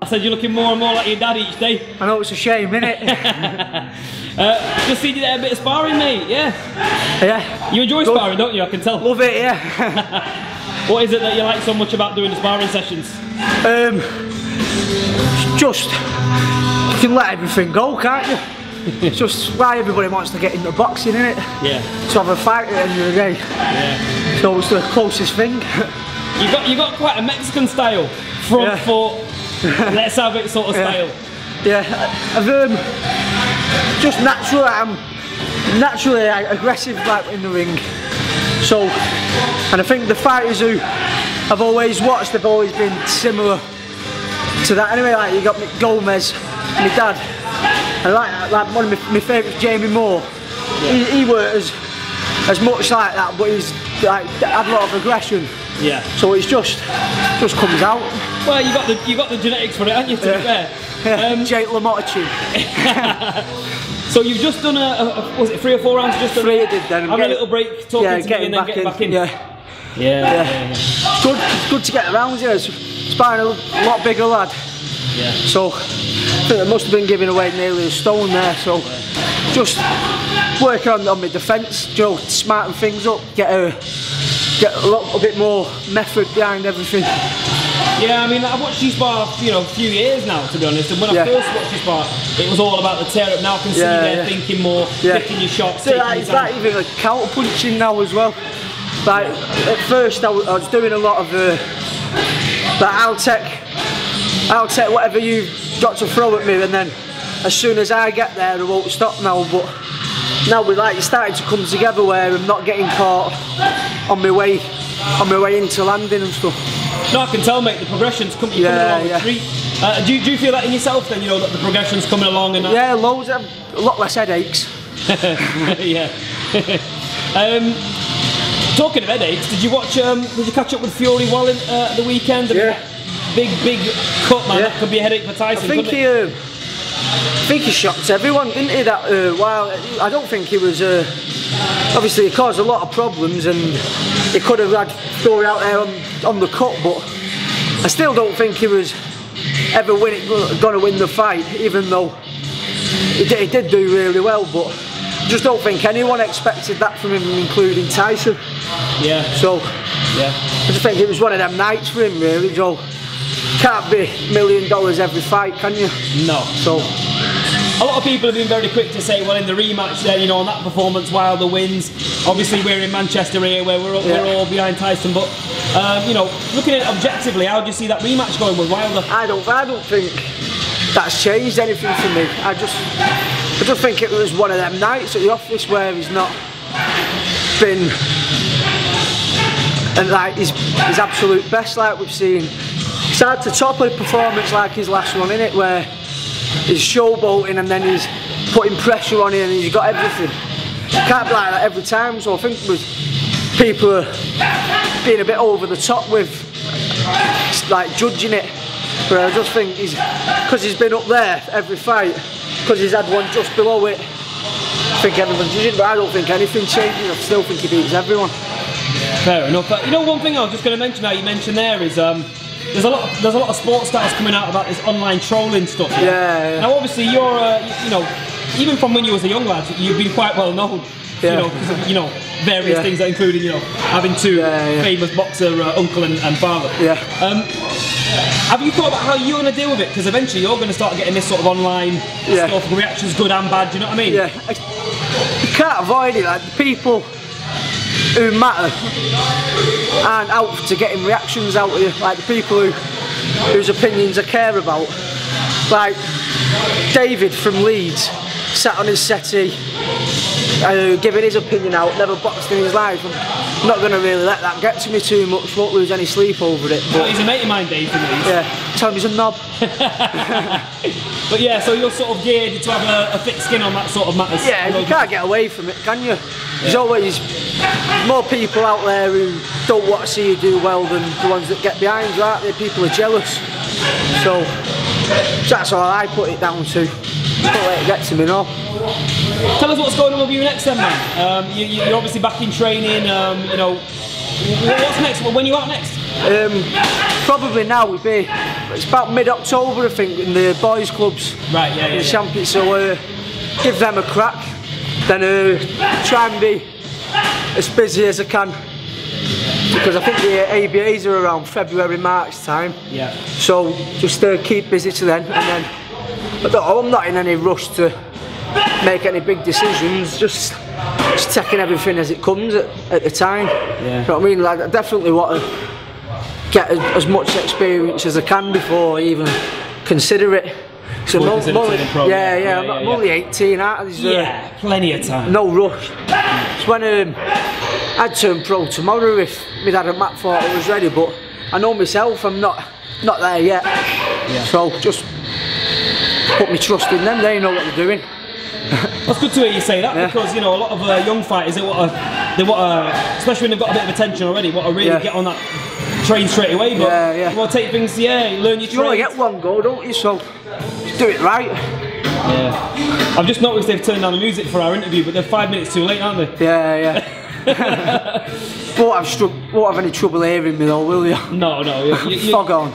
said you're looking more and more like your dad each day. I know, it's a shame, innit? Just seen you there a bit of sparring, mate. Yeah. Yeah. You enjoy sparring, don't you? I can tell. Love it, yeah. What is it that you like so much about doing the sparring sessions? Just, you can let everything go, can't you? It's just why everybody wants to get into boxing, innit? Yeah. To have a fight at the end of the day. Yeah. So it's the closest thing. You got quite a Mexican style, front foot, let's have it sort of style. Yeah, I've just naturally, I'm naturally aggressive like in the ring. So, and I think the fighters who I've always watched, they've always been similar to that. Anyway, like you got Mick Gomez, my dad, and like one of my favourites, Jamie Moore. Yeah. He weren't as much like that, but he's like had a lot of aggression. Yeah. So it's just comes out. Well, you got the genetics for it, haven't you? To be fair. Yeah. Jake LaMotta. So you've just done was it 3 or 4 rounds? Just 3 I did then. Having a little break, talking to me, and then getting back in. Yeah. It's good to get around here. Sparring a lot bigger lad. Yeah. So I think I must have been giving away nearly a stone there. So just working on my defence, smarten things up, get a little bit more method behind everything. Yeah, I mean, I've watched you spar, a few years now, to be honest. And when I first watched you spar, it was all about the tear up. Now I can see you there thinking more, picking your shots. So it's like even like counter punching now as well. Like at first, I was doing a lot of like I'll take whatever you've got to throw at me, and then as soon as I get there, I won't stop now. But now we're like starting to come together where I'm not getting caught on my way into landing and stuff. No, I can tell, mate. The progression's coming along a treat. Do you feel that in yourself then? That the progression's coming along and that? Yeah, loads. A lot less headaches. Yeah. Talking of headaches, did you catch up with Fury Wallen the weekend? Yeah. Big cut, man. That could be a headache for Tyson. I think he shocked everyone, didn't he? That while I don't think he was. Obviously, he caused a lot of problems, and he could have had Fury out there on the cut, but I still don't think he was ever going to win the fight, even though he did do really well. But I just don't think anyone expected that from him, including Tyson. Yeah. So I just think it was one of them nights for him, really. Joe, can't be $1 million every fight, can you? No. So. A lot of people have been very quick to say, well, in the rematch there, on that performance, Wilder wins. Obviously, we're in Manchester here, where we're all behind Tyson. But looking at it objectively, how do you see that rematch going with Wilder? I don't think that's changed anything for me. I just think it was one of them nights at the office where he's not been and like his absolute best, like we've seen. It's hard to top a performance like his last one, innit, where he's showboating and then he's putting pressure on him and he's got everything. It can't be like that every time, so I think people are being a bit over the top with like judging it. But I just think because he's been up there every fight, because he's had one just below it, I think everyone's judging, but I don't think anything changes. I still think he beats everyone. Fair enough. But one thing I was just going to mention, how you mentioned there, is there's a lot of sports stars coming out about this online trolling stuff. Yeah. Now, obviously, you're even from when you was a young lad, you've been quite well known. Because of various things that included having two famous boxer uncle and father. Yeah. Have you thought about how you're going to deal with it? Because eventually you're going to start getting this sort of online stuff, reactions, good and bad. Do you know what I mean? Yeah. You can't avoid it. Like the people who matter aren't out to getting reactions out of you. Like the people whose opinions I care about. Like David from Leeds sat on his settee, giving his opinion out, never boxed in his life. I'm not going to really let that get to me too much, won't lose any sleep over it. But he's a mate of mine, Dave, from Leeds. Yeah, tell him he's a knob. But yeah, so you're sort of geared to have a thick skin on that sort of matters. Yeah, you can't get away from it, can you? There's always more people out there who don't want to see you do well than the ones that get behind you, aren't they? People are jealous. So that's all I put it down to. Don't let it get to me, no. Tell us what's going on with you next then, man. You're obviously back in training, what's next? When you out next? Probably now would be, it's about mid-October I think in the boys clubs. Right, yeah, yeah. The champions, so give them a crack, then try and be as busy as I can, because I think the ABAs are around February, March time. Yeah. So just keep busy to then, and then I'm not in any rush to make any big decisions, just taking everything as it comes at the time. Yeah. You know what I mean? Like, I definitely want to get as much experience as I can before I even consider it. So I'm only 18, aren't I? Yeah, plenty of time. No rush. It's when I'd turn pro tomorrow if my dad and Matt thought I was ready, but I know myself I'm not there yet. Yeah. So just put my trust in them, they know what they're doing. That's good to hear you say that, because you know a lot of young fighters they want to, especially when they've got a bit of attention already, want to really get on that train straight away. But you want to take things, learn your trade. You only get one go, don't you? So just do it right. Yeah. I've just noticed they've turned down the music for our interview, but they're 5 minutes too late, aren't they? Yeah. Won't have any trouble hearing me though, will you? No. Fog on.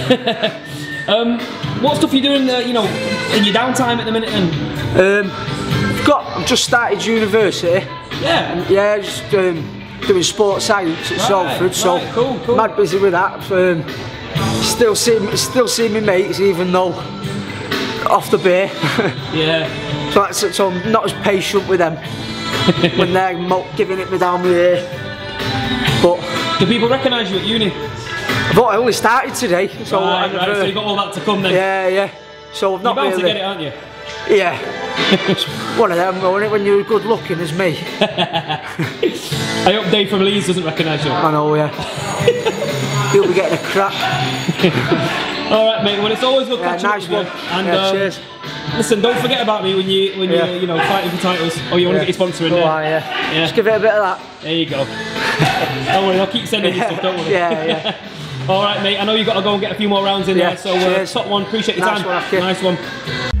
What stuff are you doing, in your downtime at the minute then? I've just started university. Yeah. Yeah, just doing sports science at Salford, so cool. mad busy with that. Still see my mates even though off the beer. Yeah. So I'm not as patient with them when they're giving it me down the ear. But do people recognise you at uni? I only started today, so right, so you got all that to come then. Yeah. So I've not You're bound really. to get it, aren't you? Yeah. It's one of them, isn't it, when you're good looking as me. I hope Dave from Leeds doesn't recognise you. I know, yeah. He'll be getting a crack. Alright mate, well it's always good catching up with you. And cheers. Listen, don't forget about me when you're fighting for titles, or you want to get your sponsor in there. Yeah. Just give it a bit of that. There you go. Don't worry, I'll keep sending you stuff, don't worry. Yeah. Alright mate, I know you've got to go and get a few more rounds in there, so top one, appreciate your time. Nice one. Nice one.